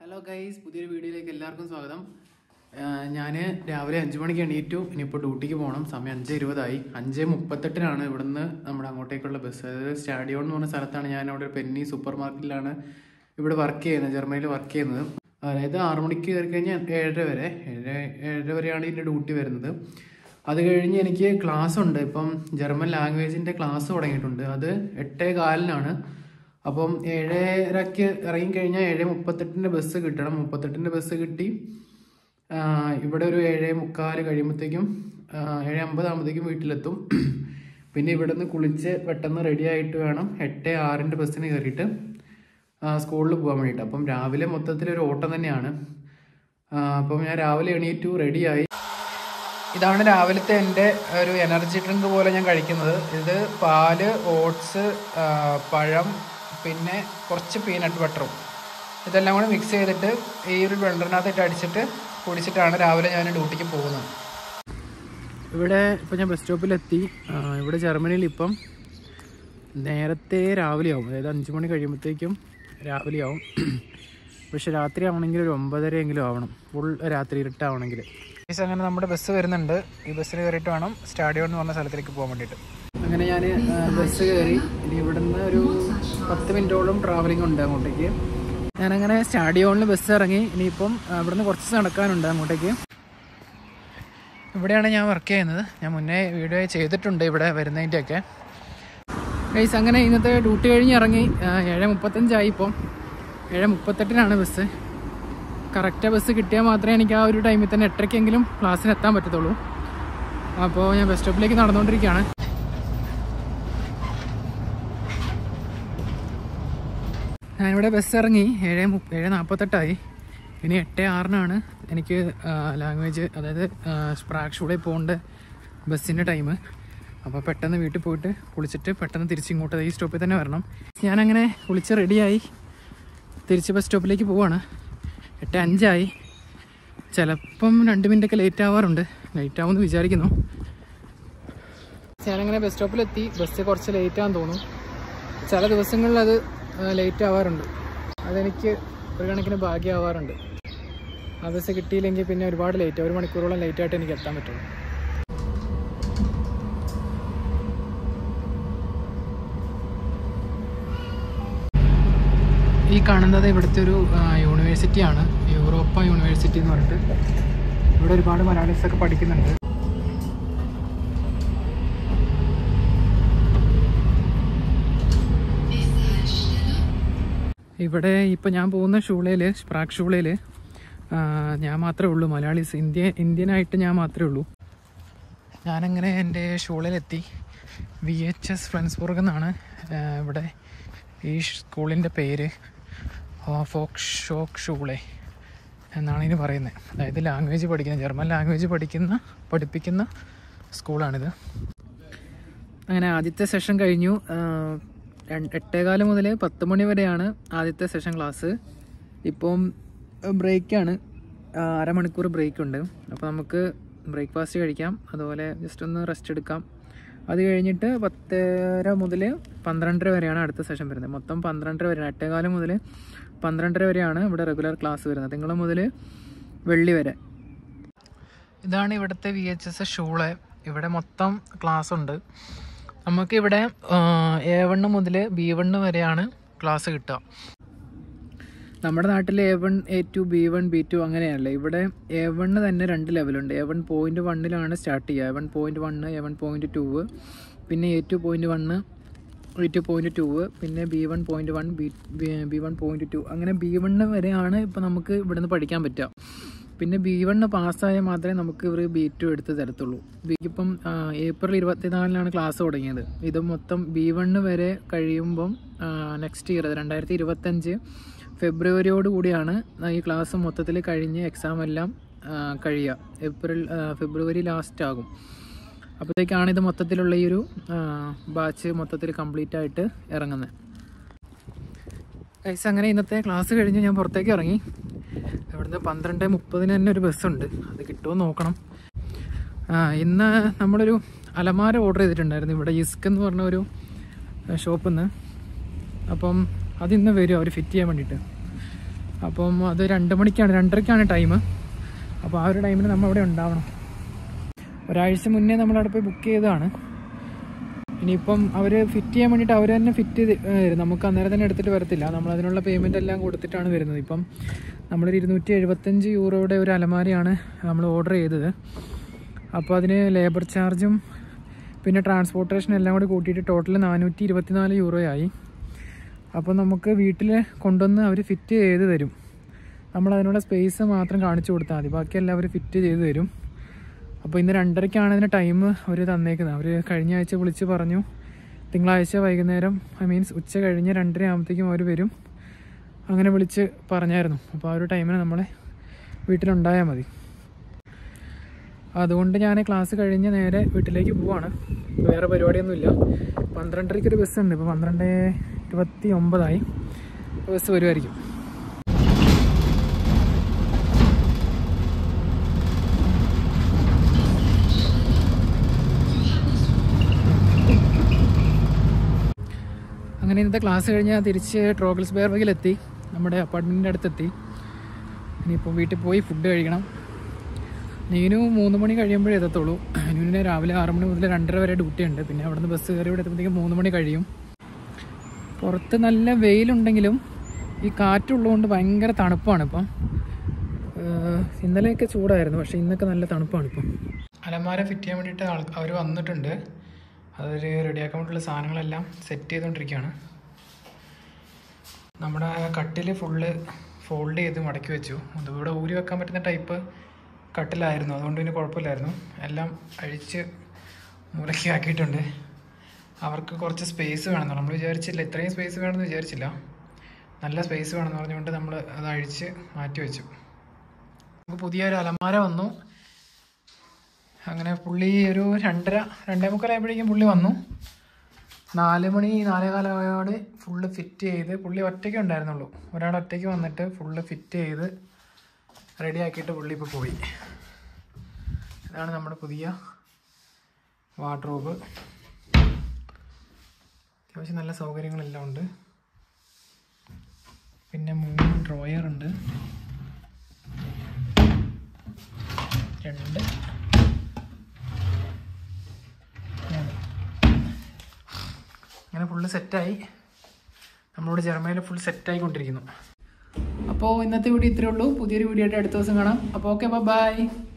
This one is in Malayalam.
ഹലോ ഗൈസ്, പുതിയൊരു വീഡിയോയിലേക്ക് എല്ലാവർക്കും സ്വാഗതം. ഞാൻ രാവിലെ 5 മണിക്ക് എണീറ്റു. ഇനിയിപ്പോൾ ഡ്യൂട്ടിക്ക് പോകണം. സമയം 5:20 5:38 ഇവിടുന്ന് നമ്മുടെ അങ്ങോട്ടേക്കുള്ള ബസ്. അതായത് സ്റ്റാഡിയോൺ എന്ന് പറഞ്ഞ സ്ഥലത്താണ്. ഞാൻ അവിടെ പെന്നി സൂപ്പർ മാർക്കറ്റിലാണ് ഇവിടെ വർക്ക് ചെയ്യുന്നത്, ജർമ്മനിയിൽ വർക്ക് ചെയ്യുന്നത്. അതായത് 6 മണിക്ക് കയറി കഴിഞ്ഞാൽ 7:30 വരെയാണ് ഇതിൻ്റെ ഡ്യൂട്ടി വരുന്നത്. അത് കഴിഞ്ഞ് എനിക്ക് ക്ലാസ് ഉണ്ട്. ഇപ്പം ജർമ്മൻ ലാംഗ്വേജിൻ്റെ ക്ലാസ് തുടങ്ങിയിട്ടുണ്ട്. അത് 8:15 അപ്പം 7:30 ഇറങ്ങിക്കഴിഞ്ഞാൽ 7:38 ബസ് കിട്ടണം. 38 ബസ് കിട്ടി ഇവിടെ ഒരു 7:45 കഴിയുമ്പോഴത്തേക്കും 7:50 വീട്ടിലെത്തും. പിന്നെ ഇവിടെ നിന്ന് കുളിച്ച് പെട്ടെന്ന് റെഡി ആയിട്ട് വേണം 8:06 ബസ്സിന് കയറിയിട്ട് സ്കൂളിൽ പോകാൻ വേണ്ടിയിട്ട്. അപ്പം രാവിലെ മൊത്തത്തിലൊരു ഓട്ടം തന്നെയാണ്. അപ്പം ഞാൻ രാവിലെ എണീറ്റു, റെഡിയായി. ഇതാണ് രാവിലത്തെ എൻ്റെ ഒരു എനർജി ഡ്രിങ്ക് പോലെ ഞാൻ കഴിക്കുന്നത്. ഇത് പാല്, ഓട്സ്, പഴം, പിന്നെ കുറച്ച് പീനട്ട് ബട്ടറും ഇതെല്ലാം കൂടി മിക്സ് ചെയ്തിട്ട് ഈ ഒരു ബ്ലെൻഡറിനകത്തിട്ട് അടിച്ചിട്ട് കുടിച്ചിട്ടാണ് രാവിലെ ഞാൻ ഡ്യൂട്ടിക്ക് പോകുന്നത്. ഇവിടെ ഇപ്പോൾ ഞാൻ ബസ് സ്റ്റോപ്പിലെത്തി. ഇവിടെ ജർമ്മനിയിൽ ഇപ്പം നേരത്തെ രാവിലെയാവും, അതായത് 5 മണി കഴിയുമ്പോഴത്തേക്കും രാവിലെയാവും. പക്ഷെ രാത്രി ആവണമെങ്കിൽ ഒരു 9:30 ആവണം, ഫുൾ രാത്രി ഇരുട്ടാവണമെങ്കിൽ. അങ്ങനെ നമ്മുടെ ബസ് വരുന്നുണ്ട്. ഈ ബസ്സിൽ കയറിയിട്ട് വേണം സ്റ്റാഡിയോൺ എന്ന് പറഞ്ഞ സ്ഥലത്തേക്ക് പോകാൻ വേണ്ടിയിട്ട്. അങ്ങനെ ഞാൻ ബസ് കയറി. ഇനി ഇവിടുന്ന് ഒരു 10 മിനിറ്റോളം ട്രാവലിംഗ് ഉണ്ട് അങ്ങോട്ടേക്ക്. ഞാനങ്ങനെ സ്റ്റാഡിയോണിൽ ബസ് ഇറങ്ങി. ഇനിയിപ്പം ഇവിടുന്ന് കുറച്ച് നടക്കാനുണ്ട് അങ്ങോട്ടേക്ക്. ഇവിടെയാണ് ഞാൻ വർക്ക് ചെയ്യുന്നത്. ഞാൻ മുന്നേ വീഡിയോ ചെയ്തിട്ടുണ്ട് ഇവിടെ വരുന്നതിൻ്റെയൊക്കെ. ഗൈസ്, അങ്ങനെ ഇന്നത്തെ ഡ്യൂട്ടി കഴിഞ്ഞ് ഇറങ്ങി. 7:35 ഇപ്പം. 7:38 ബസ്. കറക്റ്റ് ബസ് കിട്ടിയാൽ മാത്രമേ എനിക്ക് ആ ഒരു ടൈമിൽ തന്നെ 8:00 ക്ലാസ്സിന് എത്താൻ പറ്റത്തുള്ളൂ. അപ്പോൾ ഞാൻ ബസ് സ്റ്റോപ്പിലേക്ക് നടന്നുകൊണ്ടിരിക്കുകയാണ്. ഞാനിവിടെ ബസ് ഇറങ്ങി. 7:48 ഇനി 8:06 എനിക്ക് ലാംഗ്വേജ്, അതായത് സ്പ്രാക്ഷൂളിൽ പോകേണ്ട ബസ്സിൻ്റെ ടൈം. അപ്പോൾ പെട്ടെന്ന് വീട്ടിൽ പോയിട്ട് കുളിച്ചിട്ട് പെട്ടെന്ന് തിരിച്ചിങ്ങോട്ട് ഈ സ്റ്റോപ്പിൽ തന്നെ വരണം. ഞാനങ്ങനെ കുളിച്ച് റെഡിയായി തിരിച്ച് ബസ് സ്റ്റോപ്പിലേക്ക് പോവാണ്. 8:05. ചിലപ്പം 2 മിനിറ്റൊക്കെ ലേറ്റ് ആവാറുണ്ട്. ലേറ്റ് ആവുമെന്ന് വിചാരിക്കുന്നു. ഞാനങ്ങനെ ബസ് സ്റ്റോപ്പിലെത്തി. ബസ് കുറച്ച് ലേറ്റ് ആണെന്ന് തോന്നുന്നു. ചില ദിവസങ്ങളിൽ അത് ലേറ്റ് ആവാറുണ്ട്. അതെനിക്ക് ഒരു കണക്കിന് ഭാഗ്യമാവാറുണ്ട്. ആ ബസ് കിട്ടിയില്ലെങ്കിൽ പിന്നെ ഒരുപാട് ലേറ്റ്, 1 മണിക്കൂറോളം ലേറ്റായിട്ട് എനിക്ക് എത്താൻ പറ്റുള്ളൂ. ഈ കാണുന്നത് ഇവിടുത്തെ ഒരു യൂണിവേഴ്സിറ്റിയാണ്, യൂറോപ്പ യൂണിവേഴ്സിറ്റി എന്ന് പറഞ്ഞിട്ട്. ഇവിടെ ഒരുപാട് മലയാളീസൊക്കെ പഠിക്കുന്നുണ്ട്. ഇവിടെ ഇപ്പോൾ ഞാൻ പോകുന്ന ഷൂളയിൽ, സ്പ്രാക് ഷൂളയിൽ ഞാൻ മാത്രമേ ഉള്ളൂ മലയാളീസ്. ഇന്ത്യനായിട്ട് ഞാൻ മാത്രമേ ഉള്ളൂ. ഞാനങ്ങനെ എൻ്റെ ഷൂളയിലെത്തി. VHS ഫ്രൻസ്ബുർഗ് എന്നാണ് ഇവിടെ ഈ സ്കൂളിൻ്റെ പേര്. ഫോക്ക് ഷൂളെ എന്നാണ് ഇതിന് പറയുന്നത്. അതായത് ലാംഗ്വേജ് പഠിക്കുന്ന, ജർമ്മൻ ലാംഗ്വേജ് പഠിപ്പിക്കുന്ന സ്കൂളാണിത്. അങ്ങനെ ആദ്യത്തെ സെഷൻ കഴിഞ്ഞു. 8:15 മുതൽ 10 മണി വരെയാണ് ആദ്യത്തെ സെഷൻ ക്ലാസ്. ഇപ്പം ബ്രേക്കാണ്, 1/2 മണിക്കൂർ ബ്രേക്കുണ്ട്. അപ്പോൾ നമുക്ക് ബ്രേക്ക്ഫാസ്റ്റ് കഴിക്കാം, അതുപോലെ ജസ്റ്റ് ഒന്ന് റെസ്റ്റ് എടുക്കാം. അത് കഴിഞ്ഞിട്ട് 10:30 മുതൽ 12:30 വരെയാണ് അടുത്ത സെഷൻ വരുന്നത്. മൊത്തം 12:30 വരെയാണ്. 8:15 മുതൽ 12:30 വരെയാണ് ഇവിടെ റെഗുലർ ക്ലാസ് വരുന്നത്, തിങ്കൾ മുതൽ വെള്ളി വരെ. ഇതാണ് ഇവിടുത്തെ VHS ഷൂള്. ഇവിടെ മൊത്തം ക്ലാസ് ഉണ്ട്. നമുക്കിവിടെ A1 മുതൽ B1 വരെയാണ് ക്ലാസ് കിട്ടുക. നമ്മുടെ നാട്ടിൽ A1, A2, B1, B2 അങ്ങനെയല്ല. ഇവിടെ A1 തന്നെ 2 ലെവലുണ്ട്. A1.1 സ്റ്റാർട്ട് ചെയ്യുക. A1.1, A1.2, പിന്നെ A2.1, A2.2, പിന്നെ B1.1, B1.2. അങ്ങനെ B1 വരെയാണ് ഇപ്പോൾ നമുക്ക് ഇവിടുന്ന് പഠിക്കാൻ പറ്റുക. പിന്നെ B1 പാസ്സായാൽ മാത്രമേ നമുക്ക് ഇവർ B2 എടുത്ത് തരത്തുള്ളൂ. ഇപ്പം ഏപ്രിൽ 24 ക്ലാസ് തുടങ്ങിയത്. ഇത് മൊത്തം B1 വരെ കഴിയുമ്പം നെക്സ്റ്റ് ഇയർ 2025 ഫെബ്രുവരിയോട് കൂടിയാണ് ഈ ക്ലാസ് മൊത്തത്തിൽ കഴിഞ്ഞ് എക്സാം എല്ലാം കഴിയുക. ഫെബ്രുവരി ലാസ്റ്റ് ആകും. അപ്പോഴത്തേക്കാണ് ഇത് മൊത്തത്തിലുള്ള ഈ ഒരു ബാച്ച് മൊത്തത്തിൽ കംപ്ലീറ്റ് ആയിട്ട് ഇറങ്ങുന്നത്. അങ്ങനെ ഇന്നത്തെ ക്ലാസ് കഴിഞ്ഞ് ഞാൻ പുറത്തേക്ക് ഇറങ്ങി. ഇവിടുന്ന് 12:30 തന്നെ ഒരു ബസ്സുണ്ട്. അത് കിട്ടുമോ നോക്കണം. ഇന്ന് നമ്മളൊരു അലമാര ഓർഡർ ചെയ്തിട്ടുണ്ടായിരുന്നു ഇവിടെ ഇസ്ക് എന്ന് പറഞ്ഞ ഒരു ഷോപ്പിൽ നിന്ന്. അപ്പം അതിന്ന് വരും അവർ ഫിറ്റ് ചെയ്യാൻ വേണ്ടിയിട്ട്. അപ്പം അത് 2 മണിക്കാണ്, 2:30ക്കാണ് ടൈം. അപ്പോൾ ആ ഒരു ടൈമിന് നമ്മൾ അവിടെ ഉണ്ടാവണം. ഒരാഴ്ച മുന്നേ നമ്മളവിടെ പോയി ബുക്ക് ചെയ്തതാണ്. ഇനിയിപ്പം അവർ ഫിറ്റ് ചെയ്യാൻ വേണ്ടിയിട്ട് അവർ തന്നെ ഫിറ്റ് ചെയ്ത് നമുക്ക് അന്നേരം തന്നെ എടുത്തിട്ട് വരത്തില്ല. നമ്മളതിനുള്ള പേയ്മെൻ്റ് എല്ലാം കൊടുത്തിട്ടാണ് വരുന്നത്. ഇപ്പം നമ്മളൊരു 275 യൂറോയുടെ ഒരു അലമാരയാണ് നമ്മൾ ഓർഡർ ചെയ്തത്. അപ്പോൾ അതിന് ലേബർ ചാർജും പിന്നെ ട്രാൻസ്പോർട്ടേഷൻ എല്ലാം കൂടി കൂട്ടിയിട്ട് ടോട്ടൽ 424 യൂറോയായി. അപ്പോൾ നമുക്ക് വീട്ടിൽ കൊണ്ടുവന്ന് അവർ ഫിറ്റ് ചെയ്ത് തരും. നമ്മളതിനുള്ള സ്പേസ് മാത്രം കാണിച്ചു കൊടുത്താൽ മതി, ബാക്കിയെല്ലാം അവർ ഫിറ്റ് ചെയ്ത് തരും. അപ്പോൾ ഇന്ന് 2:30ക്കാണ് അതിന് ടൈം അവർ തന്നേക്കുന്നത്. അവർ കഴിഞ്ഞ ആഴ്ച വിളിച്ച് പറഞ്ഞു തിങ്കളാഴ്ച വൈകുന്നേരം, മീൻസ് ഉച്ച കഴിഞ്ഞ് 2:30 ആകുമ്പോഴത്തേക്കും അവർ വരും, അങ്ങനെ വിളിച്ച് പറഞ്ഞായിരുന്നു. അപ്പോൾ ആ ഒരു ടൈമിന് നമ്മളെ വീട്ടിലുണ്ടായാൽ മതി. അതുകൊണ്ട് ഞാൻ ക്ലാസ് കഴിഞ്ഞ് നേരെ വീട്ടിലേക്ക് പോവാണ്. വേറെ പരിപാടിയൊന്നുമില്ല. 12:30ക്ക് ഒരു ബസ്സുണ്ട്. ഇപ്പോൾ 12:29 ബസ് വരുമായിരിക്കും. അങ്ങനെ ഇന്നത്തെ ക്ലാസ് കഴിഞ്ഞ് ഞാൻ തിരിച്ച് ട്രോഗൽസ്ബർഗിലെത്തി, നമ്മുടെ അപ്പാർട്ട്മെൻറ്റിൻ്റെ അടുത്തെത്തി. ഇനിയിപ്പോൾ വീട്ടിൽ പോയി ഫുഡ് കഴിക്കണം. നീനു 3 മണി കഴിയുമ്പോഴേ എത്തത്തുള്ളൂ. നീനുവിന് രാവിലെ 6 മണി മുതൽ 2:30 വരെ ഡ്യൂട്ടി ഉണ്ട്. പിന്നെ അവിടെ നിന്ന് ബസ് കയറി ഇവിടെ എത്തുമ്പോഴത്തേക്കും 3 മണി കഴിയും. പുറത്ത് നല്ല വെയിലുണ്ടെങ്കിലും ഈ കാറ്റുള്ളതുകൊണ്ട് ഭയങ്കര തണുപ്പാണ് ഇപ്പം. ഇന്നലെയൊക്കെ ചൂടായിരുന്നു, പക്ഷേ ഇന്നൊക്കെ നല്ല തണുപ്പാണ് ഇപ്പം. അലമാര ഫിറ്റ് ചെയ്യാൻ വേണ്ടിയിട്ട് അവർ വന്നിട്ടുണ്ട്. അതിൽ റെഡിയാക്കാൻ വേണ്ടിയിട്ടുള്ള സാധനങ്ങളെല്ലാം സെറ്റ് ചെയ്തുകൊണ്ടിരിക്കുകയാണ്. നമ്മുടെ കട്ടിൽ ഫുള്ള് ഫോൾഡ് ചെയ്ത് മടക്കി വെച്ചു. അതിവിടെ ഊരി വെക്കാൻ പറ്റുന്ന ടൈപ്പ് കട്ടിലായിരുന്നു, അതുകൊണ്ട് പിന്നെ കുഴപ്പമില്ലായിരുന്നു. എല്ലാം അഴിച്ച് മൂലക്കി ആക്കിയിട്ടുണ്ട്. അവർക്ക് കുറച്ച് സ്പേസ് വേണമെന്ന് നമ്മൾ വിചാരിച്ചില്ല, ഇത്രയും സ്പേസ് വേണമെന്ന് വിചാരിച്ചില്ല. നല്ല സ്പേസ് വേണമെന്ന് പറഞ്ഞുകൊണ്ട് നമ്മൾ അത് അഴിച്ച് മാറ്റി വെച്ചു. നമുക്ക് പുതിയൊരു അലമാര വന്നു. അങ്ങനെ പുള്ളി ഒരു 2:30-2:45 ആയപ്പോഴേക്കും പുള്ളി വന്നു. 4 മണി 4:15 ഫുള്ള് ഫിറ്റ് ചെയ്ത്, പുള്ളി ഒറ്റയ്ക്ക് ഉണ്ടായിരുന്നുള്ളൂ, ഒരാൾ ഒറ്റയ്ക്ക് വന്നിട്ട് ഫുള്ള് ഫിറ്റ് ചെയ്ത് റെഡിയാക്കിയിട്ട് പുള്ളി ഇപ്പോൾ പോയി. ഇതാണ് നമ്മുടെ പുതിയ വാർഡ്രോബ്. അത്യാവശ്യം നല്ല സൗകര്യങ്ങളെല്ലാം ഉണ്ട്. പിന്നെ 3 ഡ്രോയർ ഉണ്ട്, 2 അങ്ങനെ ഫുള്ള് സെറ്റായി. നമ്മളിവിടെ ജർമ്മനിയിൽ ഫുൾ സെറ്റായിക്കൊണ്ടിരിക്കുന്നു. അപ്പോൾ ഇന്നത്തെ വീഡിയോ ഇത്രയേ ഉള്ളൂ. പുതിയൊരു വീഡിയോ ആയിട്ട് അടുത്ത ദിവസം കാണാം. അപ്പോൾ ഓക്കെ, ബൈ.